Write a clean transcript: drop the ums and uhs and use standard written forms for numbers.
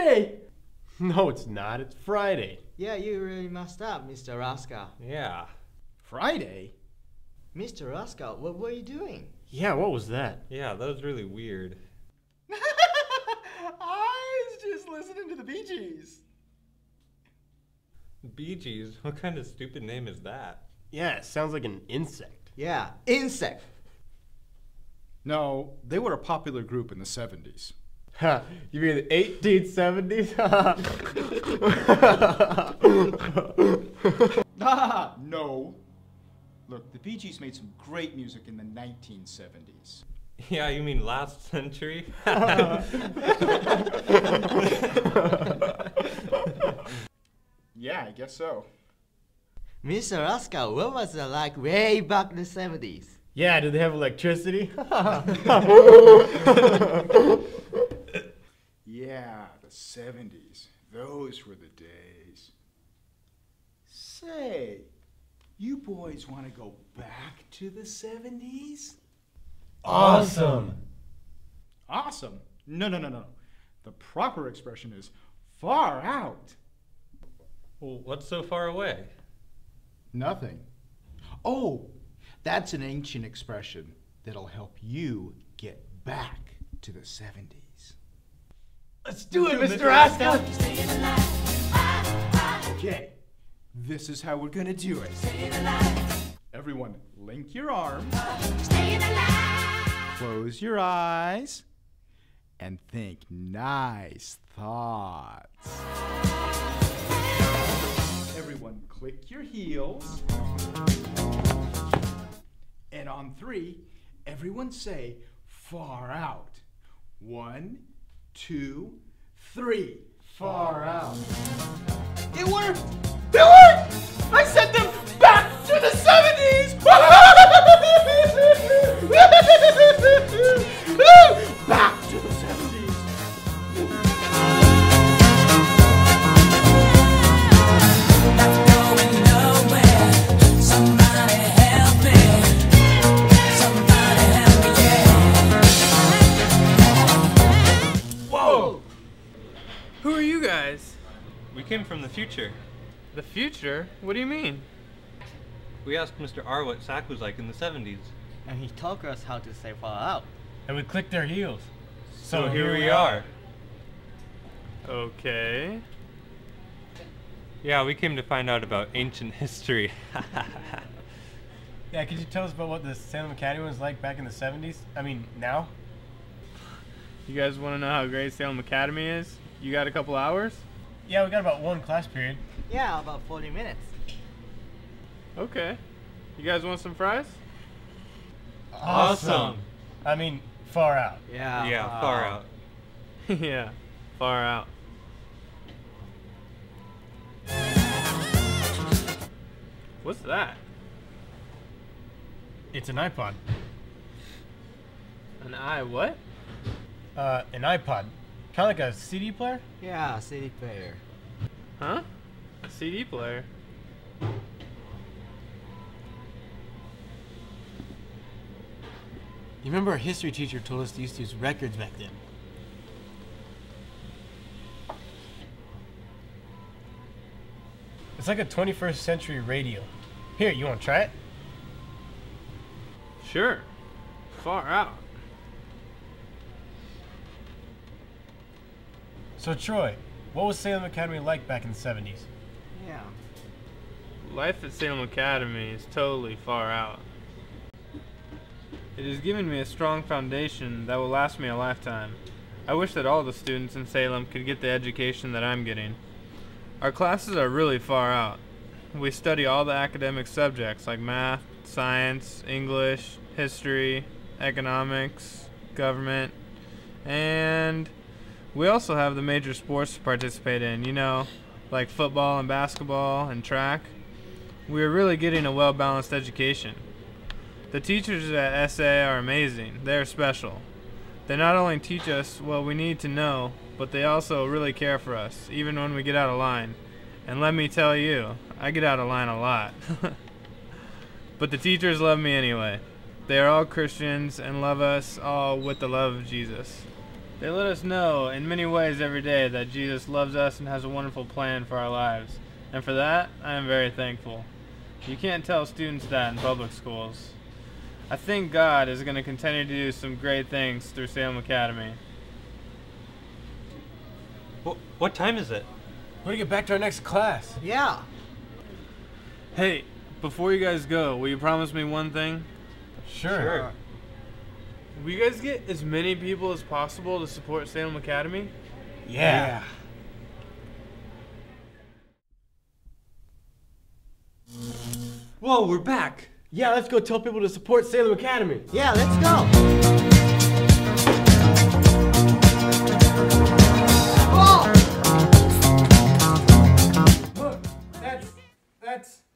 Friday! No, it's not. It's Friday. Yeah, you really messed up, Mr. Raska. Yeah. Friday? Mr. Raska, what were you doing? Yeah, what was that? Yeah, that was really weird. I was just listening to the Bee Gees. Bee Gees? What kind of stupid name is that? Yeah, it sounds like an insect. Yeah, insect. No, they were a popular group in the 70s. Ha, you mean the 1870s? No. Look, the Bee Gees made some great music in the 1970s. Yeah, you mean last century? Yeah, I guess so. Mr. Raska, what was it like way back in the 70s? Yeah, did they have electricity? Yeah, the 70s. Those were the days. Say, you boys want to go back to the 70s? Awesome! Awesome. No. The proper expression is far out. Well, what's so far away? Nothing. Oh, that's an ancient expression that'll help you get back to the 70s. Let's do it, Mr. Raska! Okay, this is how we're gonna do it. Everyone, link your arms, close your eyes, and think nice thoughts. Everyone, click your heels. And on 3, everyone say, far out. 1, 2, 3. Far out. It worked! It worked! I sent them back to the 70s! Back to the 70s! Who are you guys? We came from the future. The future? What do you mean? We asked Mr. R what sack was like in the 70s. And he taught us how to say far out. And we clicked their heels. So here we are. Okay. Yeah, we came to find out about ancient history. Yeah, could you tell us about what the Salem Academy was like back in the 70s? I mean, now? You guys want to know how great Salem Academy is? You got a couple hours? Yeah, we got about 1 class period. Yeah, about 40 minutes. Okay. You guys want some fries? Awesome. I mean, far out. Yeah. Yeah, far out. Yeah, far out. What's that? It's an iPod. An eye what? An iPod. Kind of like a CD player? Yeah, CD player. Huh? A CD player? You remember our history teacher told us to used to use records back then? It's like a 21st century radio. Here, you want to try it? Sure. Far out. So Troy, what was Salem Academy like back in the 70s? Yeah. Life at Salem Academy is totally far out. It has given me a strong foundation that will last me a lifetime. I wish that all the students in Salem could get the education that I'm getting. Our classes are really far out. We study all the academic subjects like math, science, English, history, economics, government, and we also have the major sports to participate in, you know, like football and basketball and track. We are really getting a well-balanced education. The teachers at SA are amazing. They are special. They not only teach us what we need to know, but they also really care for us, even when we get out of line. And let me tell you, I get out of line a lot. But the teachers love me anyway. They are all Christians and love us all with the love of Jesus. They let us know in many ways every day that Jesus loves us and has a wonderful plan for our lives. And for that, I am very thankful. You can't tell students that in public schools. I think God is going to continue to do some great things through Salem Academy. What time is it? We're gonna get back to our next class. Yeah. Hey, before you guys go, will you promise me one thing? Sure. Will you guys get as many people as possible to support Salem Academy? Yeah. Whoa, we're back. Yeah, let's go tell people to support Salem Academy. Yeah, let's go. Look, that's